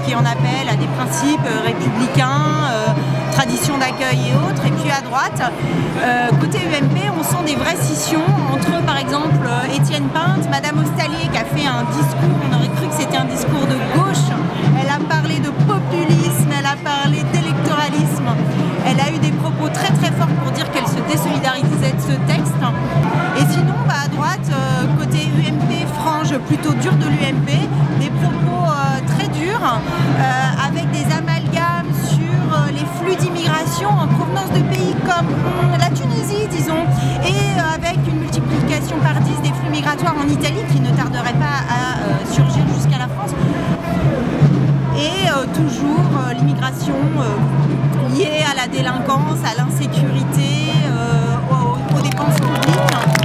qui en appelle à des principes républicains, tradition d'accueil et autres. Et puis à droite, côté UMP, on sent des vraies scissions entre, par exemple, Étienne Pinte, Madame Ostalier qui a fait un discours, on aurait cru que c'était un discours de gauche. Elle a parlé de populisme, elle a parlé d'électoralisme. Elle a eu des propos très très forts pour dire qu'elle se désolidarisait de ce texte. Et sinon, à droite, côté UMP, frange plutôt dure de l'UMP, des propos très durs, avec des amalgames sur les flux d'immigration en provenance de pays comme la Tunisie, disons, et avec une multiplication par 10 des flux migratoires en Italie qui ne tarderait pas à surgir jusqu'à la France. Et toujours l'immigration liée à la délinquance, à l'insécurité, aux dépenses publiques.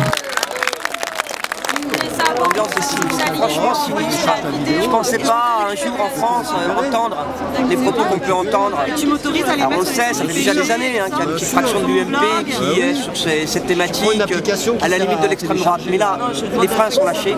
L'ambiance est sinistre, franchement sinistre. Je ne pensais pas un jour en France entendre les propos qu'on peut entendre. Alors on sait, ça fait déjà des années qu'il y a une petite fraction de l'UMP qui est sur cette thématique à la limite de l'extrême droite. Mais là, les freins sont lâchés.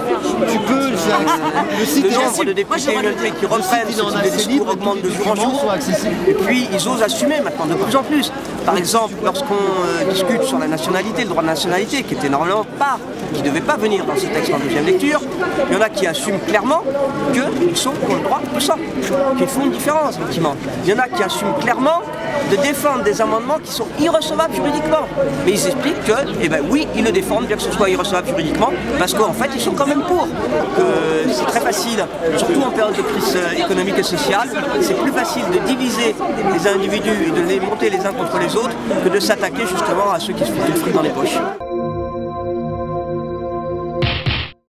Le nombre de députés UMP qui reprennent ce type de discours augmente de jour en jour. Et puis ils osent assumer maintenant de plus en plus. Par exemple, lorsqu'on discute sur la nationalité, le droit de nationalité, qui était normalement qui ne devait pas venir dans ce texte en deuxième lecture, il y en a qui assument clairement qu'ils sont pour le droit tout ça, qu'ils font une différence, effectivement. Il y en a qui assument clairement de défendre des amendements qui sont irrecevables juridiquement. Mais ils expliquent que, eh ben oui, ils le défendent, bien que ce soit irrecevable juridiquement, parce qu'en fait, ils sont quand même pour. Que c'est très facile, surtout en période de crise économique et sociale, c'est plus facile de diviser les individus et de les monter les uns contre les autres que de s'attaquer justement à ceux qui se foutent le fric dans les poches.